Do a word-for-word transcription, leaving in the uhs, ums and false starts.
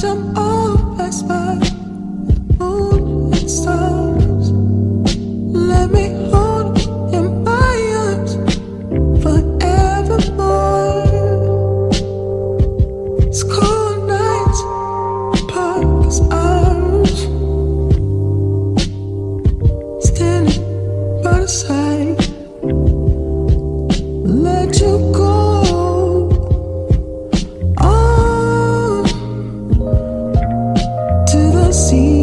I'm always by moon and stars. Let me hold you in my arms forevermore. It's cold nights, the park is ours. Standing by the side, let you go. See